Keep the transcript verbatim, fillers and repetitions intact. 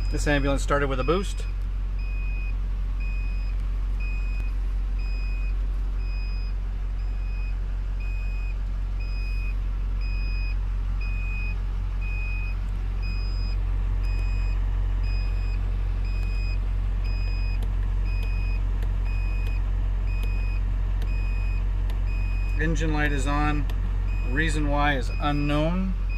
This ambulance started with a boost. Engine light is on. Reason why is unknown.